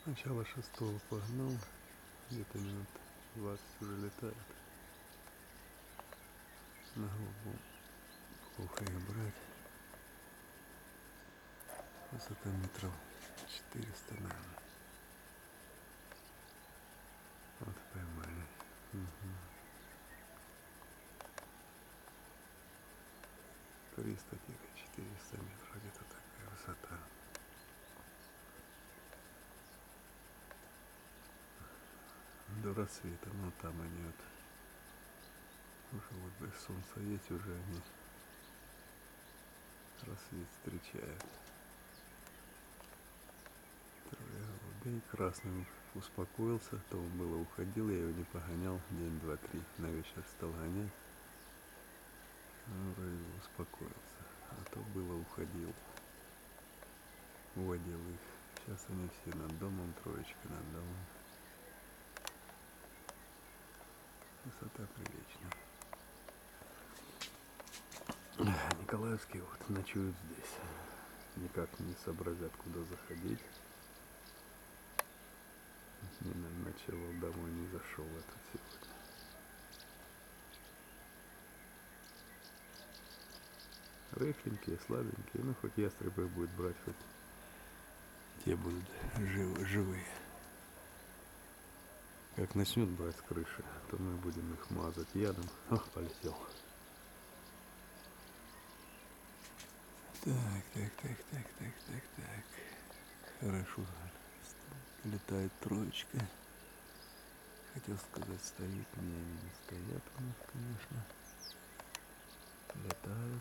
Начало шестого погнал, где-то минут 20 уже летает. На голову плохо их брать. Высота метров 400, наверное. Вот поймали. Угу. 300-400 метров, где-то такая высота. До рассвета, но там они вот уже вот без солнца есть, уже они рассвет встречают. Трое голубей. Красным успокоился, то он было уходил, я его не погонял, день, два, три, на вечер стал гонять. Вроде успокоился, а то было уходил, уводил их. Сейчас они все над домом, троечка над домом. Высота приличная. Николаевские вот ночуют здесь. Никак не сообразят, куда заходить. Не ночевал домой, не зашел этот сегодня. Рыхленькие, слабенькие, ну хоть ястребы будет брать, хоть те будут живые. Как начнет брать с крыши, то мы будем их мазать ядом. Ах, полетел. Так. Хорошо. Летает троечка. Хотел сказать, стоит. Не, они не стоят у нас, конечно. Летают.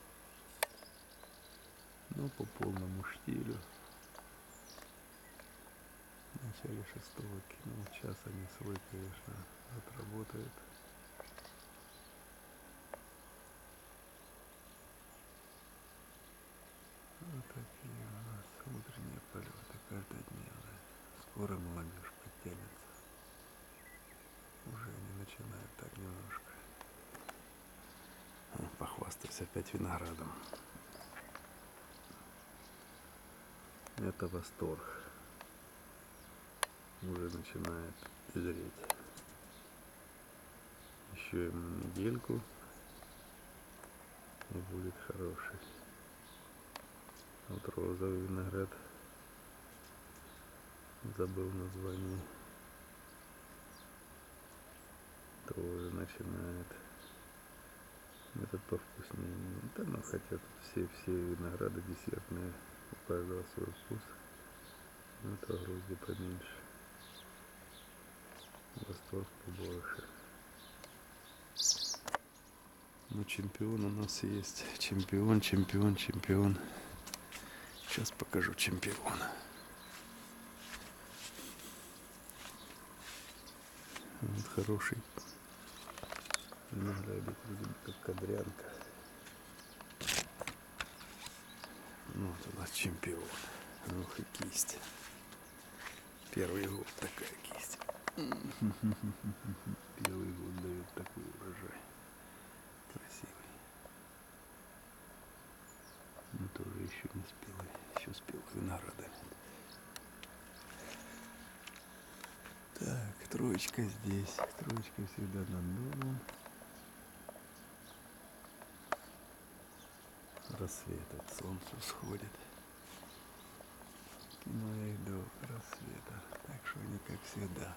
Но по полному штилю. В начале шестого кинул. Час они свой, конечно, отработают. Вот такие у нас утренние полеты, каждодневные. Скоро молодежь подтянется. Уже они начинают так немножко. Похвастаюсь опять виноградом. Это восторг. Уже начинает зреть. Еще ему недельку и будет хороший. Вот розовый виноград, забыл название, тоже начинает. Этот повкуснее. Да, ну хотя тут все винограды десертные, у каждого свой вкус. Ну это вроде поменьше. Восторг побольше. Ну чемпион у нас есть. Чемпион. Сейчас покажу чемпиона. Вот хороший виноградик, как кадрянка. Ну вот у нас чемпион. Ух и кисть. Первый год такая кисть. Первый год дает такой урожай. Красивый. Но тоже еще не спелый. Еще спелый винограда нет. Так, троечка здесь. Троечка всегда над домом. Рассвет от солнца сходит. Кинул я их до рассвета. Так что они как всегда.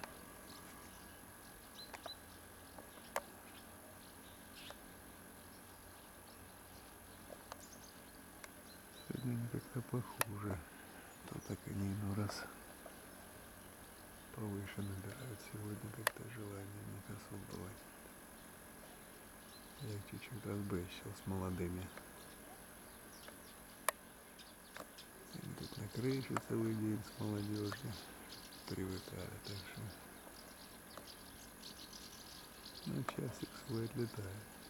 Сегодня они как-то похуже. То так они иной раз повыше набирают. Сегодня как-то желания нет особого. Я их чуть-чуть разбрызгал с молодыми. Они тут на крыше целый день с молодежью привыкали, так что на часик свой отлетает.